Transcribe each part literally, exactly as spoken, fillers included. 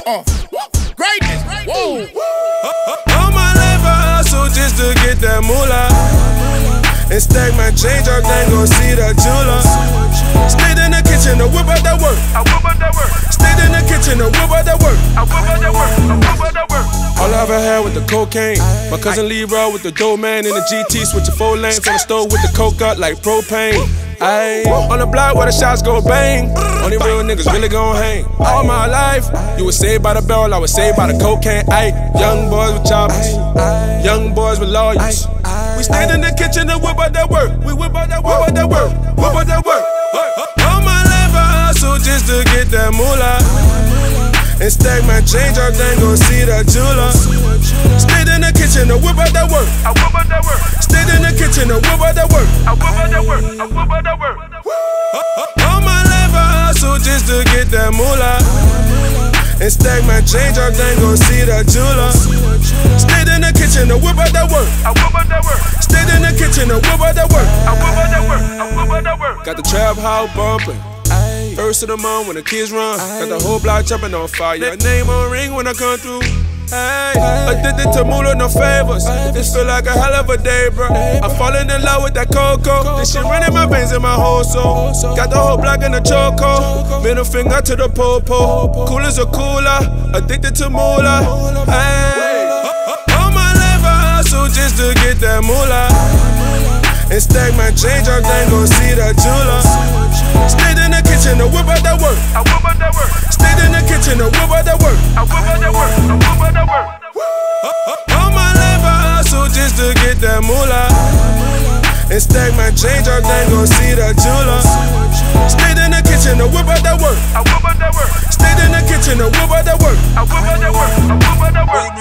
off. Greatness. Whoa. All my life I hustle just to get that moolah. And stack my change up, then gon' see the jeweler. Stayed in the kitchen to whip out that work. I whip out that work. Stayed in the kitchen to whip out that work. I whip out that work. I whip out that work. All I ever had with the cocaine. My cousin Leroy with the dough man in the G T, switching four lanes on the stove with the coke up like propane. Ayy, on the block where the shots go bang. Only real niggas really gon' hang. All my life, you was saved by the barrel, I was saved by the cocaine. Ayy, young boys with choppers, young boys with lawyers. We stayed in the kitchen and whip out that work. We whip out that work, whip out that work, whip out that work. All my life I hustle just to get that moolah. And stack my change up, then gon' see the jeweler. Stayed in the kitchen to whip out that work. I whip out that work. Stayed in the kitchen to whip out that work. I whip out that work. I whip out that work. All my life I hustle just to get that moolah. And stack my change up, then gon' see the jeweler. Stayed in the kitchen to whip out that work. I whip out that work. Stayed in the kitchen to whip out that work. I whip out that work. I whip out that work. Got the trap house bumping. First of the month when the kids run. Got the whole block jumping on fire. Your name on ring when I come through. Hey, addicted to Moolah, no favors. This feel like a hell of a day, bro. I'm falling in love with that cocoa. This shit running my veins in my whole soul. Got the whole block in the choco. Middle finger to the popo. Cool as a cooler. Addicted to Moolah. Hey, all my life I hustle just to get that moolah. And stack my change up, then gon' see the jeweler. Stayed in the kitchen to whip out that work. I whip out that work. Stayed in the kitchen to whip out that work. I whip out that work. I whip out that work. All my life I hustle just to get that moolah. And stack my change up, then gon' see the jeweler. Stayed in the kitchen to whip out that work. I whip out that work. Stayed in the kitchen to whip out that work. I whip out that work. I whip out that work.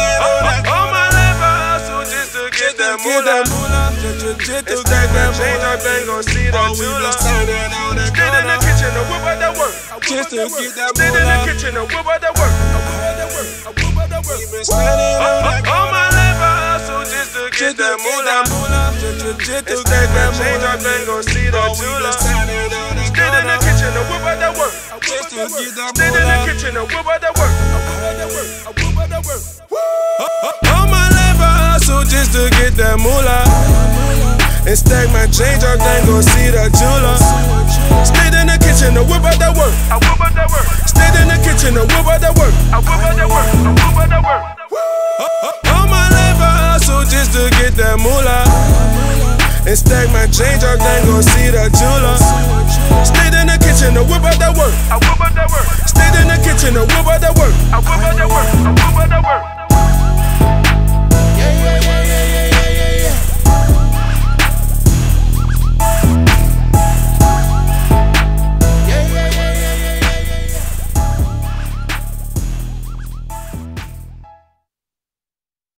All my life I hustle just to get that moolah. Just to stack that change up, then gon' see the jeweler. Stayed in the kitchen to whip out that work. Just to get that moolah. Stayed in the kitchen to whip out that work. I whip out that work. I whip out that work. All my life I hustle just to get that moolah. Just to stack that change up, then gon' see the jeweler. Stayed in the kitchen to whip out that work. Just to get that moolah. Stayed in the kitchen to whip out that work. I whip out that work. I whip out that work. All my life I hustle just to get that moolah. And stack my change up, then gon' see the jeweler. Stayed in the kitchen to whip out that work. I whip out that work. Stayed in the kitchen to whip out that work. I whip out that work. I whip out that work. All my life I hustle just to get that moolah. And stack my change up, then gon' see the jeweler. Stayed in the kitchen to whip out that work. I whip out that work. Stayed in the kitchen to whip